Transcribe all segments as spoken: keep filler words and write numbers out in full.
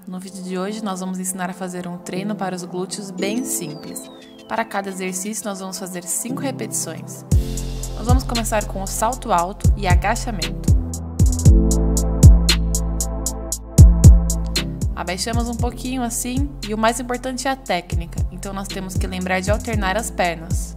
No vídeo de hoje nós vamos ensinar a fazer um treino para os glúteos bem simples. Para cada exercício nós vamos fazer cinco repetições. Nós vamos começar com o salto alto e agachamento. Abaixamos um pouquinho assim e o mais importante é a técnica, então nós temos que lembrar de alternar as pernas.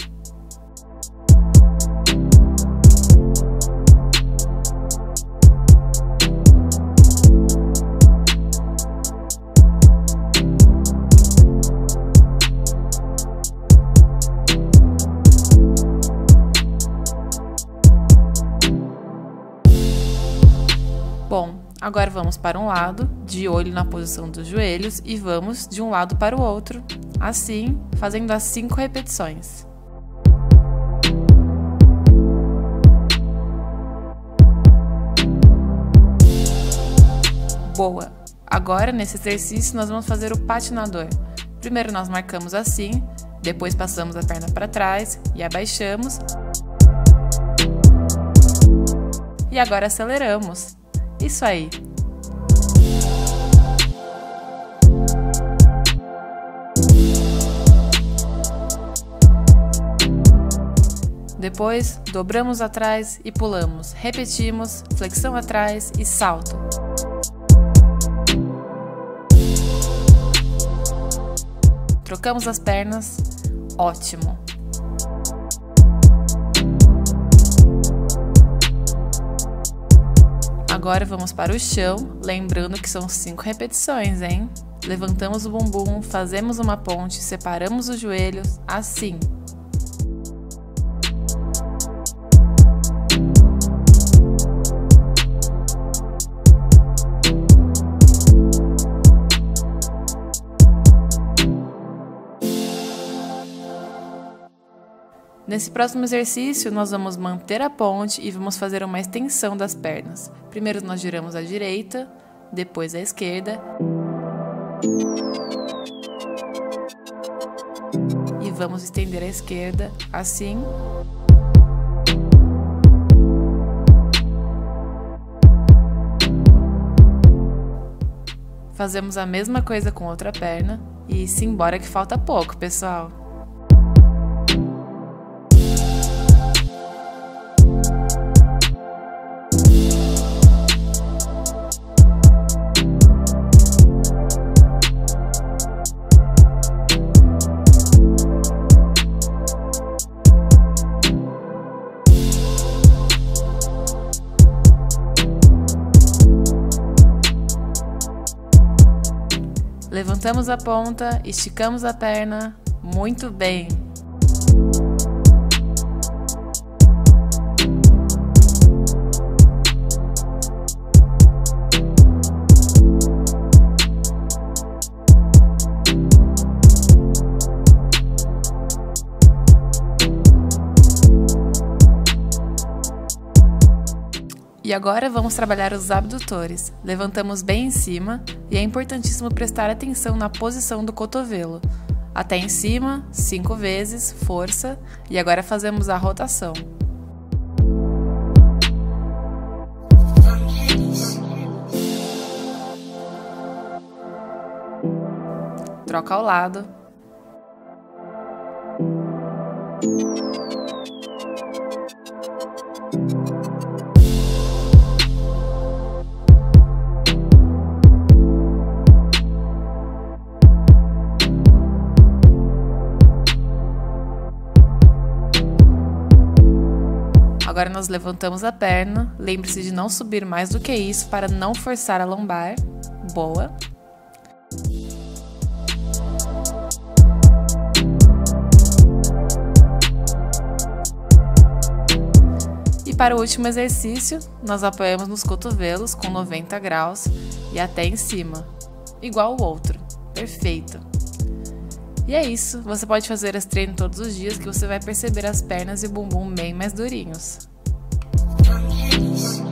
Bom, agora vamos para um lado, de olho na posição dos joelhos e vamos de um lado para o outro, assim, fazendo as cinco repetições. Boa! Agora, nesse exercício, nós vamos fazer o patinador. Primeiro nós marcamos assim, depois passamos a perna para trás e abaixamos. E agora aceleramos. Isso aí! Depois, dobramos atrás e pulamos. Repetimos, flexão atrás e salto. Trocamos as pernas. Ótimo! Agora vamos para o chão, lembrando que são cinco repetições, hein? Levantamos o bumbum, fazemos uma ponte, separamos os joelhos, assim. Nesse próximo exercício, nós vamos manter a ponte e vamos fazer uma extensão das pernas. Primeiro nós giramos à direita, depois à esquerda. E vamos estender à esquerda, assim. Fazemos a mesma coisa com outra perna e simbora que falta pouco, pessoal! Levantamos a ponta, esticamos a perna, muito bem! E agora vamos trabalhar os abdutores. Levantamos bem em cima e é importantíssimo prestar atenção na posição do cotovelo. Até em cima, cinco vezes, força, e agora fazemos a rotação. Troca ao lado. Agora nós levantamos a perna, lembre-se de não subir mais do que isso para não forçar a lombar. Boa! E para o último exercício, nós apoiamos nos cotovelos com noventa graus e até em cima, igual o outro. Perfeito! E é isso, você pode fazer esse treino todos os dias que você vai perceber as pernas e o bumbum bem mais durinhos.